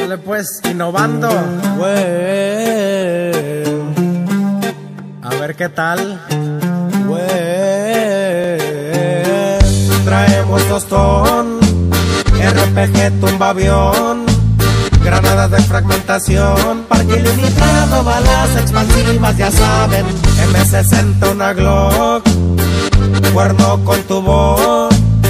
Dale pues, innovando, güey. A ver qué tal, güey. Traemos tostón, RPG tumba avión, granadas de fragmentación, parque ilimitado, balas expansivas, ya saben. M60 una Glock, cuerno con tubo,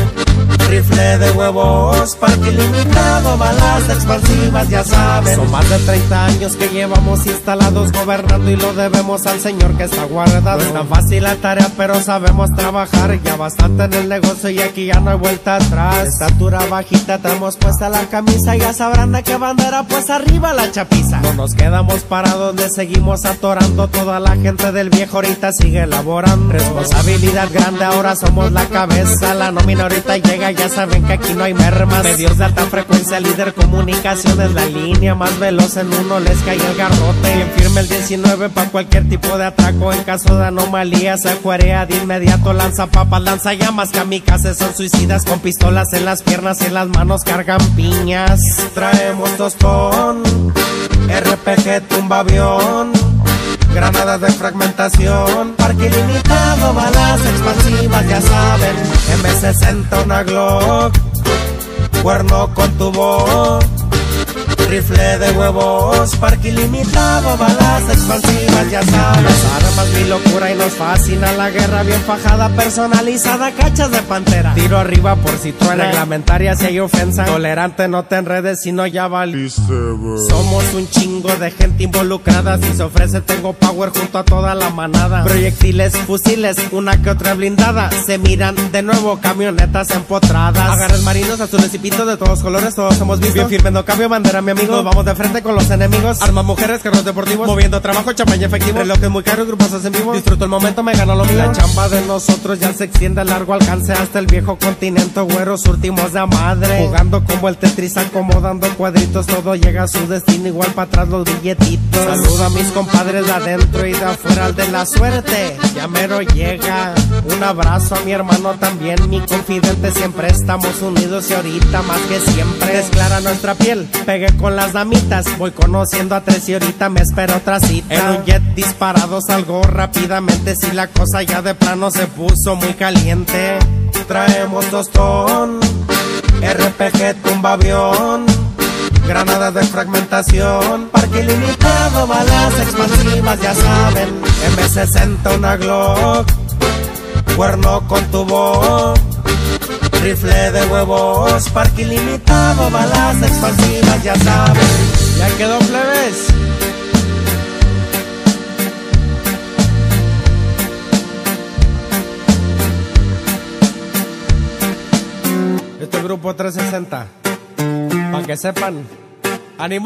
rifle de huevos, parque ilimitado, balas expansivas, ya saben. Son más de 30 años que llevamos instalados gobernando y lo debemos al señor que está guardado. No es tan fácil la tarea, pero sabemos trabajar ya bastante en el negocio y aquí ya no hay vuelta atrás. Estatura bajita, tenemos puesta la camisa, ya sabrán de qué bandera, pues arriba la chapiza. No nos quedamos parados, le seguimos atorando, toda la gente del viejo ahorita sigue elaborando. Responsabilidad grande, ahora somos la cabeza, la nómina ahorita llega, ya saben que aquí no hay mermas. Medios de alta frecuencia, líder comunicaciones, la línea más veloz en uno les cae el garrote. Bien firme el 19 pa' cualquier tipo de atraco, en caso de anomalía se acuarea de inmediato. Lanza papas, lanza llamas, kamikazes son suicidas, con pistolas en las piernas y en las manos cargan piñas. Traemos tostón, RPG tumba avión, granadas de fragmentación, parque ilimitado, balas expansivas, ya saben. M60 una Glock, cuerno con tubo, rifle de huevos, parque ilimitado, balas expansivas, ya saben. Las armas mi locura y nos fascina la guerra bien fajada, personalizada, cachas de pantera. Tiro arriba por si truena, reglamentaria si hay ofensa, tolerante no te enredes si no ya valiste. Somos un chingo de gente involucrada, si se ofrece tengo power junto a toda la manada. Proyectiles, fusiles, una que otra blindada, se miran de nuevo camionetas empotradas. Agarres marinos, azules y pitos de todos colores, todos hemos visto. Bien firme, no cambio bandera mi amigo, nos vamos de frente con los enemigos. Armas, mujeres, carros deportivos, moviendo trabajo, champaña efectivo, relojes muy caros, grupos en vivo. Disfruto el momento, me gano lo mío. La chamba de nosotros ya se extiende a largo alcance hasta el viejo continente, güeros surtimos de a madre. Jugando como el Tetris, acomodando cuadritos, todo llega a su destino, igual para atrás los billetitos. Saludo a mis compadres de adentro y de afuera, al de la suerte, ya mero llega. Un abrazo a mi hermano también, mi confidente, siempre estamos unidos y ahorita más que siempre. Es clara nuestra piel, pegué con las damitas, voy conociendo a tres y ahorita me espero otra cita. En un jet disparado salgo rápidamente, si la cosa ya de plano se puso muy caliente. Traemos tostón, RPG tumba avión, granadas de fragmentación, parque ilimitado, balas expansivas, ya saben. M60 una Glock, cuerno con tubo, rifle de huevos, parque ilimitado, balas expansivas, ya saben. ya quedó plebes. Este grupo 360, para que sepan, ánimo.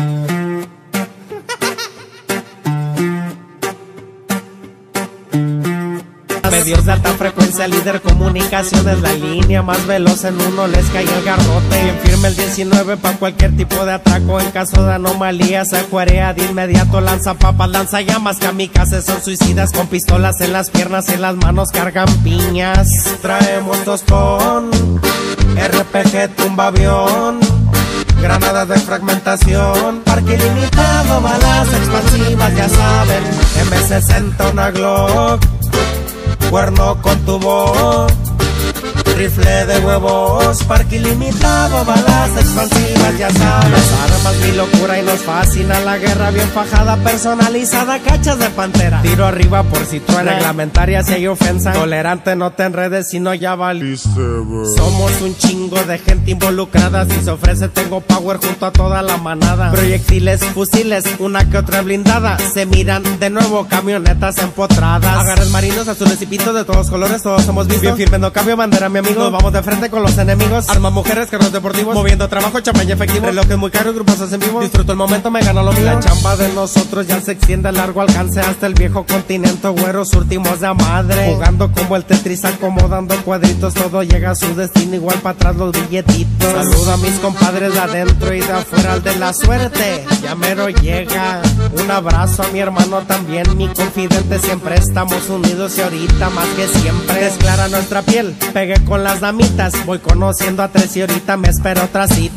Medios de alta frecuencia, líder comunicaciones, la línea más veloz en uno les cae el garrote. Bien firme el 19 pa' cualquier tipo de atraco, en caso de anomalía se acuarea de inmediato. Lanza papas, lanza llamas, kamikazes son suicidas, con pistolas en las piernas y en las manos cargan piñas. Traemos tostón, RPG tumba avión, granadas de fragmentación, parque ilimitado, balas expansivas, ya saben. M60 una Glock, cuerno con tubo, rifle de huevos, parque ilimitado, balas expansivas, ya sabes. Las armas mi locura y nos fascina la guerra bien fajada, personalizada, cachas de pantera. Tiro arriba por si truena, reglamentaria si hay ofensa, tolerante no te enredes si no ya valiste. Somos un chingo de gente involucrada, si se ofrece tengo power junto a toda la manada. Proyectiles, fusiles, una que otra blindada, se miran de nuevo camionetas empotradas. Agarres marinos, azules y pitos de todos colores, todos hemos visto. Bien firme, no cambio bandera mi amigo, nos vamos de frente con los enemigos. Armas, mujeres, carros deportivos, moviendo trabajo, champaña efectivo, relojes muy caros, grupos en vivo. Disfruto el momento, me gano lo mío. La chamba de nosotros ya se extiende a largo alcance hasta el viejo continente, güeros surtimos de a madre. Jugando como el Tetris, acomodando cuadritos, todo llega a su destino, igual para atrás los billetitos. Saludo a mis compadres de adentro y de afuera, al de la suerte, ya mero llega. Un abrazo a mi hermano también, mi confidente, siempre estamos unidos y ahorita más que siempre. Es clara nuestra piel, pegué con las damitas, voy conociendo a tres y ahorita me espero otra cita. En un jet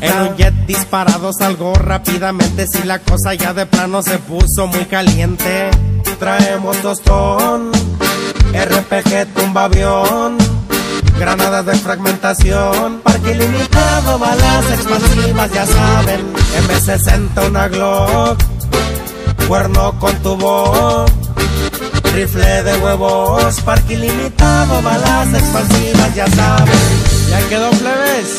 target disparados algo rápidamente si la cosa ya de plano se puso muy caliente. Traemos tostón, RPG tumba avión, granadas de fragmentación, parque ilimitado, balas expansivas, ya saben. M60 una Glock, cuerno con tubo, rifle de huevos, parque ilimitado, balas expansivas, ya saben. Ya quedó, plebes.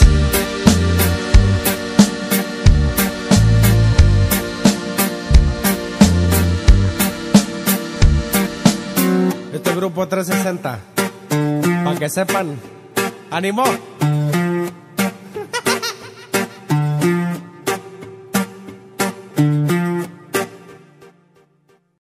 Este grupo 360, para que sepan, ánimo.